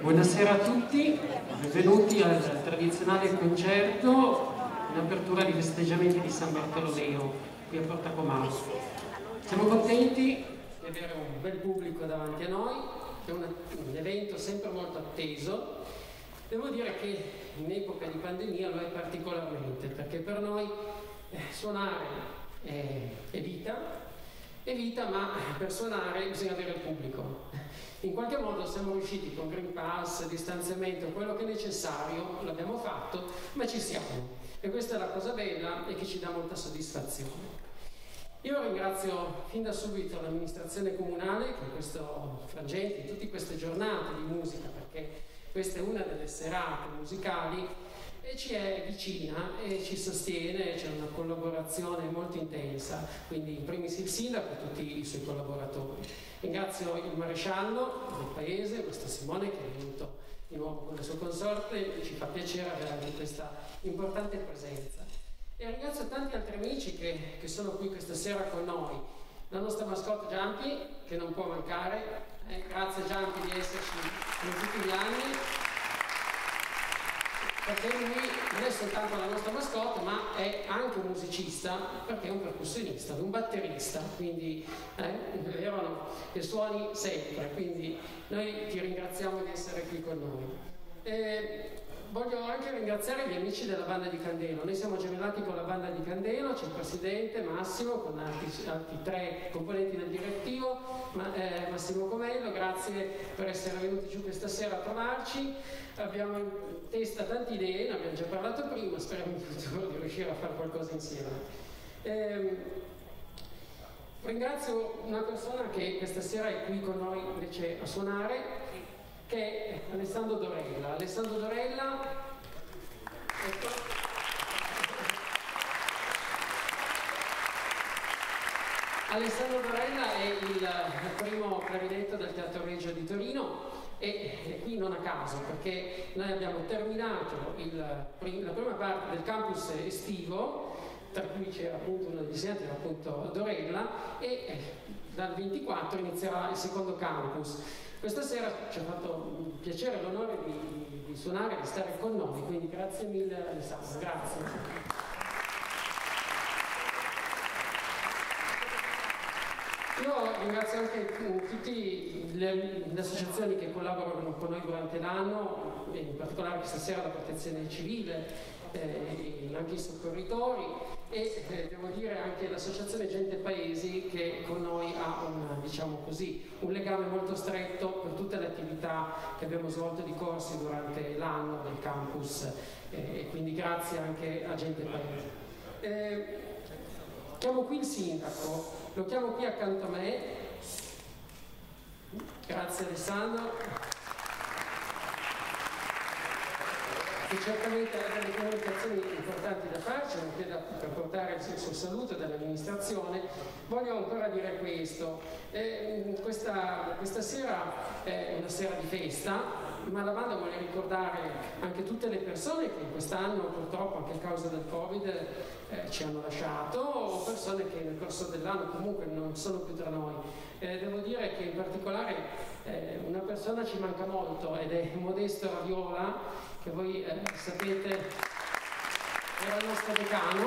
Buonasera a tutti, benvenuti al tradizionale concerto in apertura di festeggiamenti di San Bartolomeo qui a Porta Comaro. Siamo contenti di avere un bel pubblico davanti a noi, è un evento sempre molto atteso. Devo dire che in epoca di pandemia lo è particolarmente, perché per noi suonare è vita, ma per suonare bisogna avere il pubblico. In qualche modo siamo riusciti con Green Pass, distanziamento, quello che è necessario, l'abbiamo fatto, ma ci siamo. E questa è la cosa bella e che ci dà molta soddisfazione. Io ringrazio fin da subito l'amministrazione comunale che in questo frangente, in tutte queste giornate di musica, perché questa è una delle serate musicali, e ci è vicina e ci sostiene, c'è una collaborazione molto intensa, quindi in primis il sindaco e tutti i suoi collaboratori. Ringrazio il maresciallo del paese, il nostro Simone, che è venuto di nuovo con la sua consorte, e ci fa piacere avere anche questa importante presenza. E ringrazio tanti altri amici che sono qui questa sera con noi. La nostra mascotte Giampi, che non può mancare, grazie Giampi di esserci in tutti gli anni, perché lui non è soltanto la nostra mascotte, ma è anche un musicista, perché è un percussionista, un batterista, quindi erano che suoni sempre, quindi noi ti ringraziamo di essere qui con noi. Voglio anche ringraziare gli amici della banda di Candelo. Noi siamo gemellati con la banda di Candelo, c'è il presidente Massimo con altri tre componenti del direttivo, Massimo Comello, grazie per essere venuti giù questa sera a trovarci. Abbiamo in testa tante idee, ne abbiamo già parlato prima, speriamo in futuro di riuscire a fare qualcosa insieme. Ringrazio una persona che questa sera è qui con noi invece a suonare, che è Alessandro Dorella. Alessandro Dorella, ecco. Alessandro Dorella è il primo clarinetto del Teatro Regio di Torino e qui non a caso, perché noi abbiamo terminato la prima parte del campus estivo, tra cui c'era appunto uno degli insegnanti, era appunto Dorella, e dal 24 inizierà il secondo campus. Questa sera ci ha fatto un piacere e l'onore di suonare e di stare con noi, quindi grazie mille Alessandro, grazie. Io ringrazio anche tutte le associazioni che collaborano con noi durante l'anno, in particolare questa sera la Protezione Civile, anche i soccorritori e devo dire anche l'associazione Gente Paesi che con noi ha un legame molto stretto per tutte le attività che abbiamo svolto di corsi durante l'anno del campus e quindi grazie anche a Gente Paesi. Chiamo qui il sindaco, lo chiamo qui accanto a me. Grazie Alessandro. Che certamente ha delle comunicazioni importanti da farci, anche per portare il suo saluto dall'amministrazione. Voglio ancora dire questo, questa sera è una sera di festa, ma la banda vuole ricordare anche tutte le persone che quest'anno purtroppo anche a causa del Covid ci hanno lasciato, o persone che nel corso dell'anno comunque non sono più tra noi. Devo dire che in particolare una persona ci manca molto ed è Modesto Raviola, che voi sapete era il nostro decano,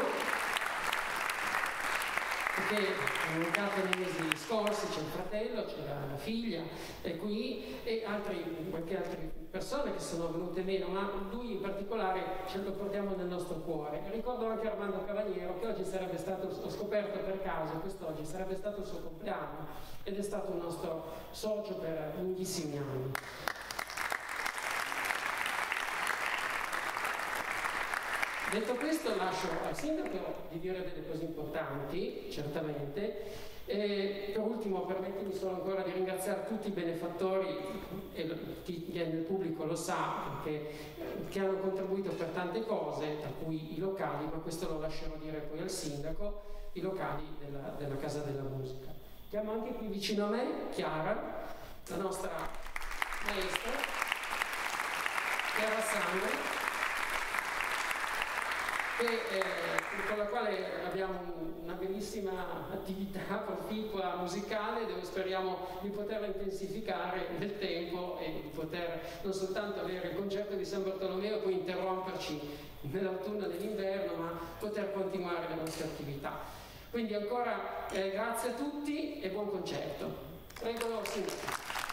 perché è mancato nei mesi scorsi, c'è il fratello, c'è la figlia, è qui, e anche altre persone che sono venute meno, ma lui in particolare ce lo portiamo nel nostro cuore. E ricordo anche Armando Cavaliero, che oggi sarebbe stato, ho scoperto per caso, quest'oggi sarebbe stato il suo compleanno, ed è stato un nostro socio per lunghissimi anni. Detto questo, lascio al sindaco di dire delle cose importanti, certamente. Per ultimo, permettimi solo ancora di ringraziare tutti i benefattori, e chi è nel pubblico lo sa, che hanno contribuito per tante cose, tra cui i locali, ma questo lo lascerò dire poi al sindaco, i locali della Casa della Musica. Chiamo anche qui vicino a me Chiara, la nostra maestra, Chiara Sandri, con la quale abbiamo una bellissima attività proficua musicale, dove speriamo di poterla intensificare nel tempo e di poter non soltanto avere il concerto di San Bartolomeo e poi interromperci nell'autunno e nell'inverno, ma poter continuare le nostre attività. Quindi ancora grazie a tutti e buon concerto. Prego, Sindaco.